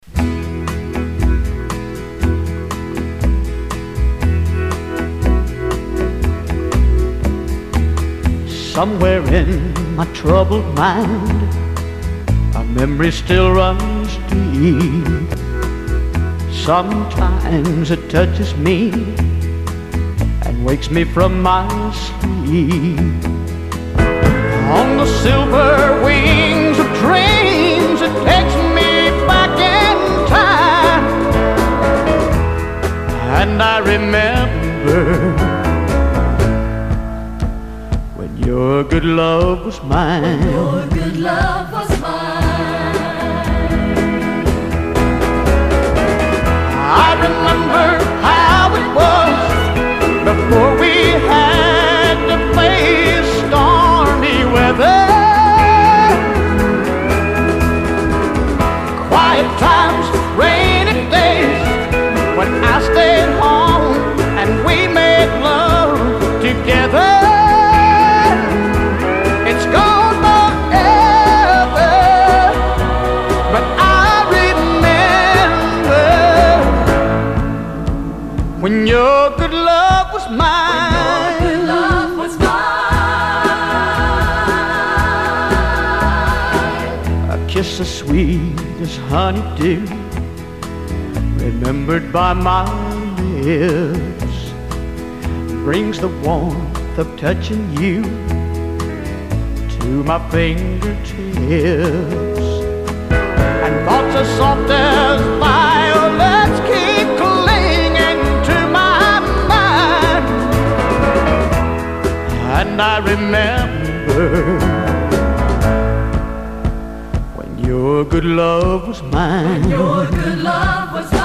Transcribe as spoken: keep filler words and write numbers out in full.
Somewhere in my troubled mind, a memory still runs deep. Sometimes it touches me and wakes me from my sleep. On the silver wings of dreams, it takes me back in time, and I remember your good love was mine. When your good love was mine. I remember how it was before we had to face stormy weather. Quiet times, rainy days, when I stayed home and we made love together. When your good love was mine. When your good love was mine. A kiss as sweet as honeydew, remembered by my lips, brings the warmth of touching you to my fingertips. And thoughts as soft as violets keep clinging to my mind. And I remember when your good love was mine. When your good love was mine.